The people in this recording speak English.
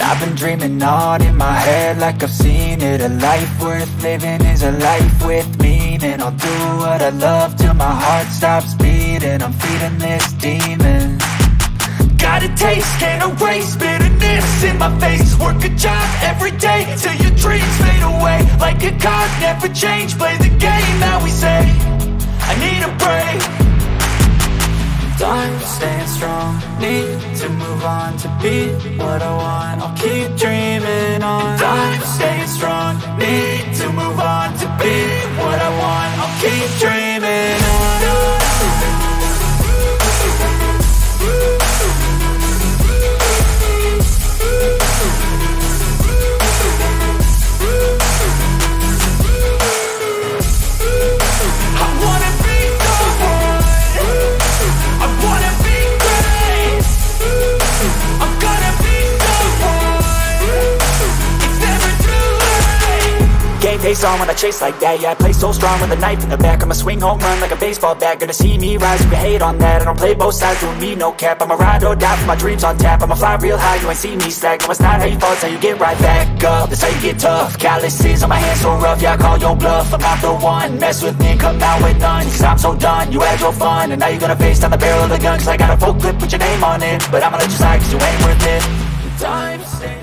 I've been dreaming on in my head like I've seen it. A life worth living is a life with meaning. I'll do what I love till my heart stops beating. I'm feeding this demon. Got a taste, can't erase bitterness in my face. Work a job every day till your dreams fade away. Like a card, never change, play the game that we say. I need a break. I'm staying strong, need to move on to be what I want. I'll keep dreaming on. I'm staying strong, need to move on to be what I want. I'll keep dreaming on. Face on when I chase like that. Yeah, I play so strong with a knife in the back. I'ma swing home run like a baseball bat. Gonna see me rise, you can hate on that. I don't play both sides, doing me no cap. I'ma ride or die for my dreams on tap. I'ma fly real high, you ain't see me slack. No, it's not how you fall, it's how you get right back up. That's how you get tough. Calluses on my hands so rough, yeah, I call your bluff. I'm not the one, mess with me, come out with none. Cause I'm so done, you had your fun. And now you're gonna face down the barrel of the gun. Cause I got a full clip with your name on it. But I'ma let you slide cause you ain't worth it. Time